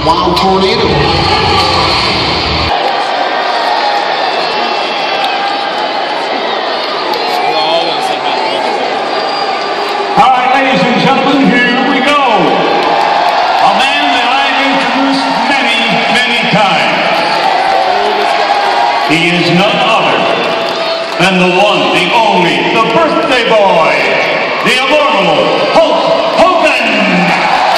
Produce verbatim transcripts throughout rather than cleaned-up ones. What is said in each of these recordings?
wild tornado. All right, ladies and gentlemen, here we go. A man that I've introduced many, many times. He is none other than the one, the only, the birthday boy, the immortal Hulk Hogan.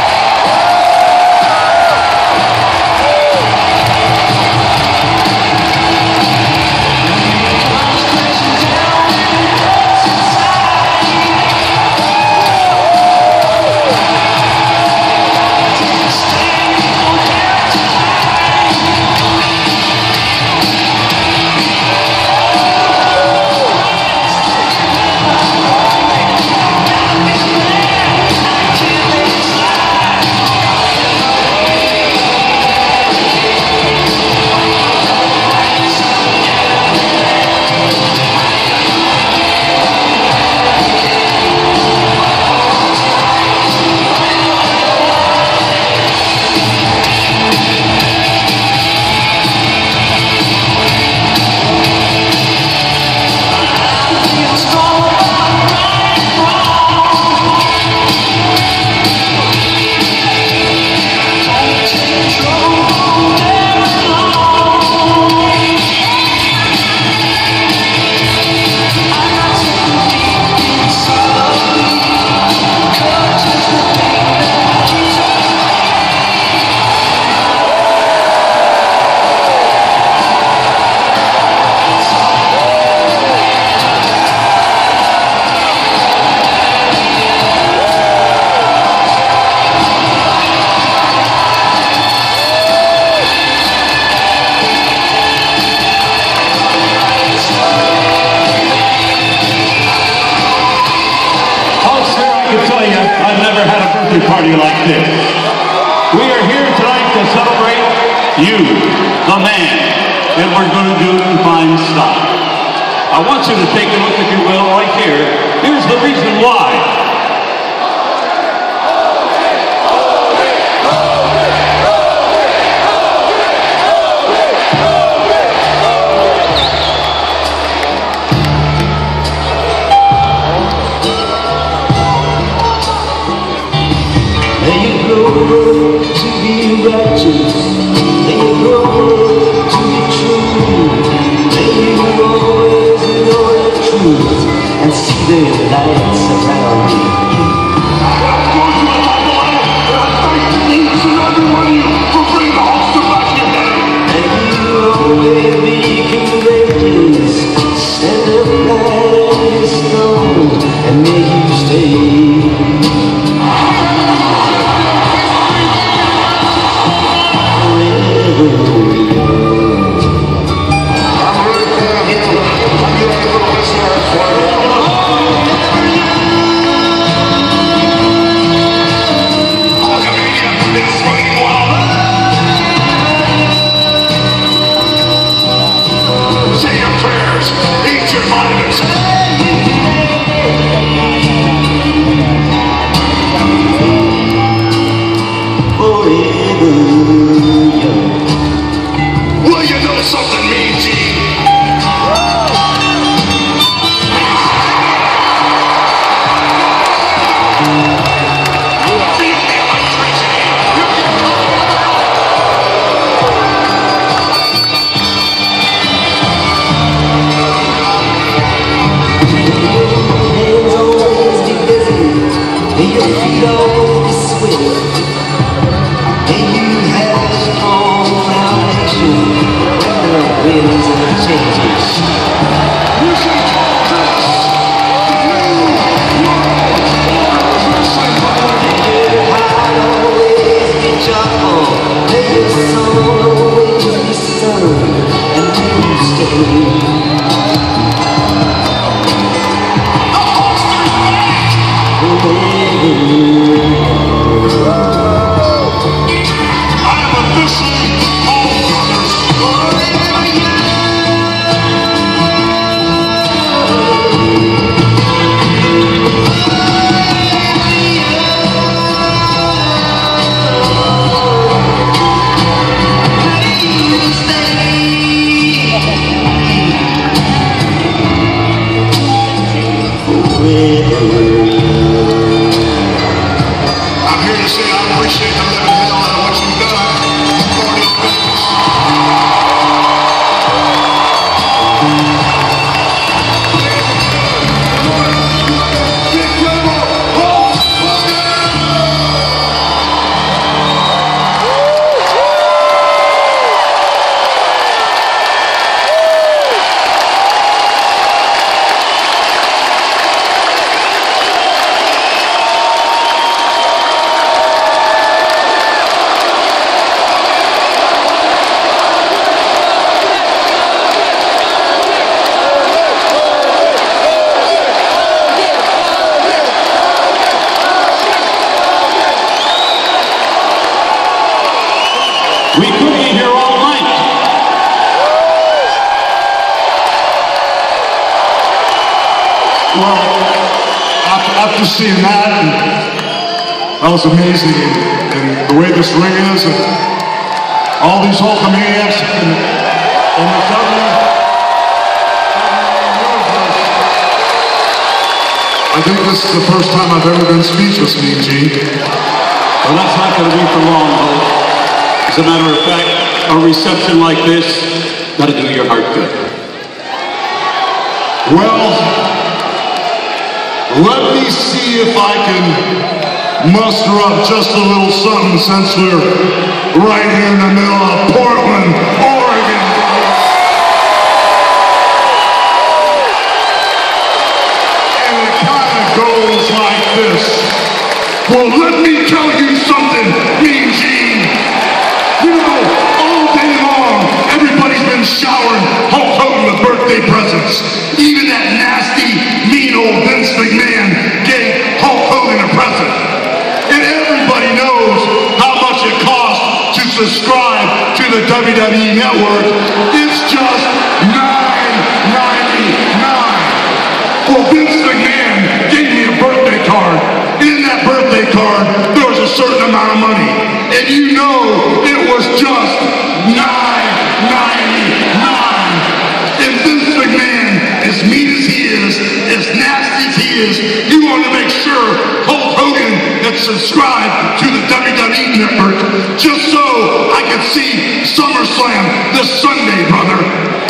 I've never had a birthday party like this. We are here tonight to celebrate you, the man, and we're going to do it in fine style. I want you to take a look, if you will, right here. Here's the reason why. To be righteous, may you grow to be true, may you always know the truth and see the lights around you. I'm going to attack the light, and I thank each and every one of you for bringing the Hulkster back here. May you always be courageous, stand up like a stone, and may you stay. Well, after, after seeing that, and that was amazing, and, and the way this ring is, and all these Hulkamaniacs, and, and the W. I think this is the first time I've ever been speechless, Mean Gene. Well, that's not going to be for long, Hope. As a matter of fact, a reception like this got to do your heart good. Well, let me see if I can muster up just a little something since we're right here in the middle of Portland, Oregon. And it kind of goes like this. Well, let me tell you something, Mean Gene. You know, all day long, everybody's been showering Hulk Hogan with birthday presents. Even that nasty, mean old Vince McMahon gave Hulk Hogan a present. And everybody knows how much it costs to subscribe to the W W E Network. It's just nine ninety-nine. Well, Vince McMahon gave me a birthday card. In that birthday card, there was a certain amount of money. And you know it was just nine ninety-nine. And Vince McMahon, as mean as he is, as nasty as he is, he wanted to make sure Hulk Hogan had subscribed to the W W E Network just so I could see SummerSlam this Sunday, brother.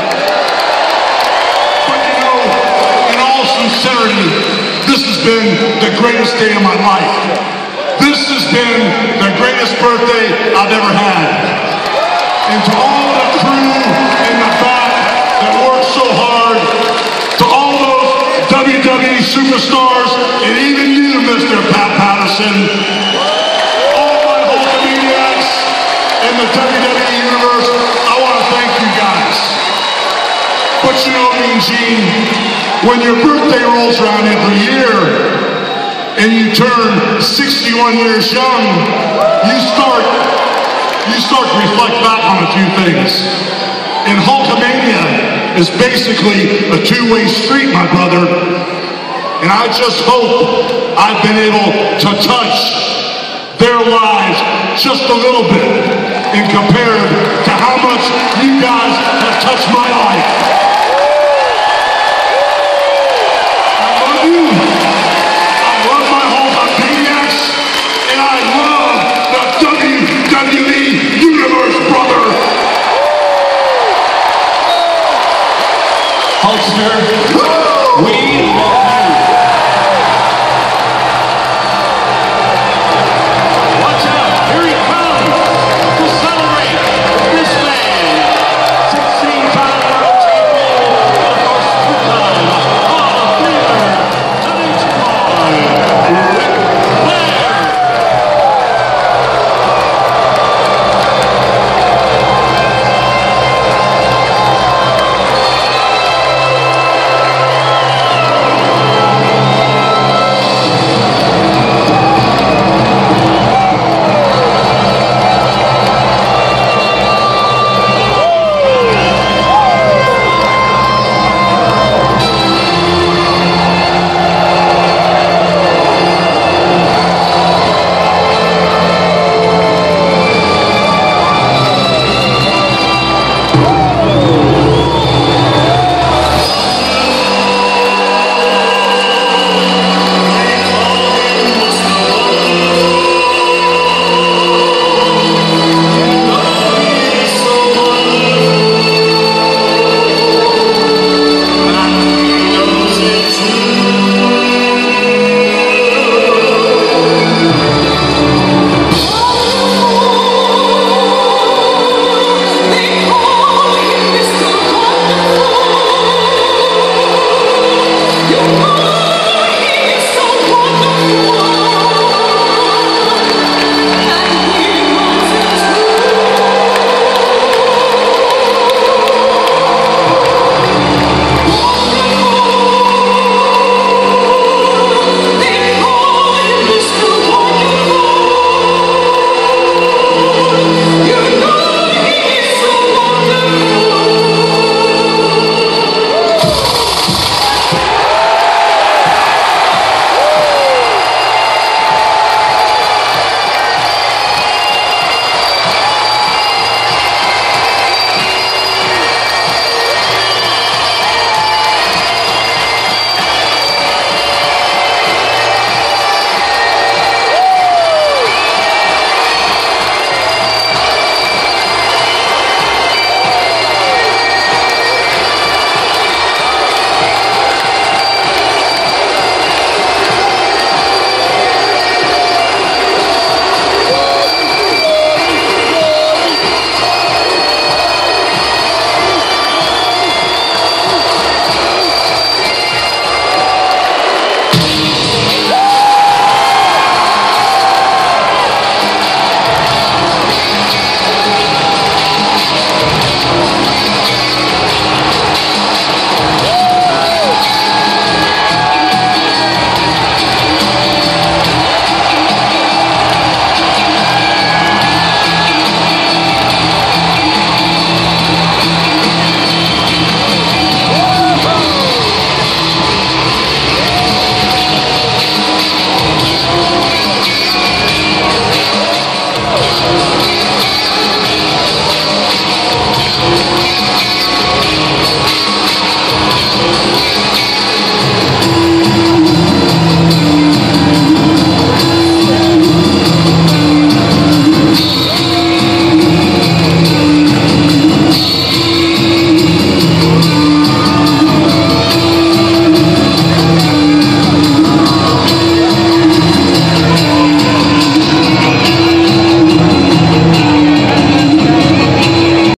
But you know, in all sincerity, this has been the greatest day of my life. This has been the greatest birthday I've ever had. And to all the crew in the back that worked so hard, to all those W W E superstars, and even you, Mister Pat Patterson, all my Hulkamaniacs in the W W E universe, I want to thank you guys. But you know, Mean Gene, when your birthday rolls around every year, and you turn sixty-one years young, you start, you start to reflect back on a few things. And Hulkamania is basically a two-way street, my brother. And I just hope I've been able to touch their lives just a little bit in compared to how much you guys have touched my life. I love you. I love my Hulkamaniacs. And I love the W W E Universe, brother. Hulkster.